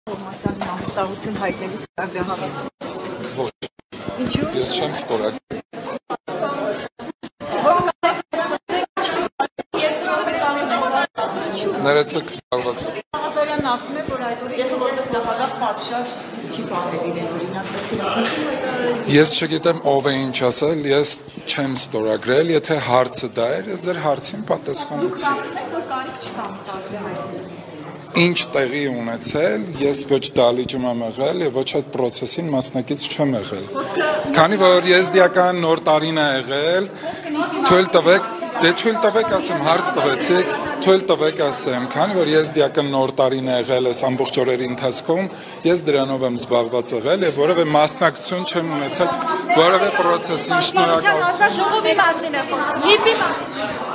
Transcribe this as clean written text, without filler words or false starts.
Մասյանի համստարություն հայտնելի ստորագրահավաք։ Ոչ։ Ինչու՞։ Ես չեմ ստորագրել։ Ներեցեք սպառված։ Ղազարյանն ասում է, որ այդ օրը ես որպես նախագահ պատշաճ չի պահել իրեն օրինակ։ Ես չգիտեմ ով է ինչ ասել, ես չեմ ստորագրել, եթե հարցը դա էր, ես ձեր հարցին պատասխանեցի։ Որ կարիք չկա ստացվի հայցի։ Ինչ տեղի ունեցել, ես ոչ դալիճում եմ եղել եւ ոչ այդ process-ին մասնակից չեմ եղել։ Քանի որ եզդիական նոր տարին է եղել, թույլ տվեք ասեմ, հարց տվեցիք, թույլ տվեք ասեմ, քանի որ եզդիական նոր տարին է եղել այս ամբողջ օրերի ընթացքում, ես դրանով եմ զբաղված եղել եւ որևէ մասնակցություն չեմ ունեցել որևէ process-ին շնորհակալ։ Հանձնաժողովի մասին է խոսքը, ՀԻՊ-ի մասին։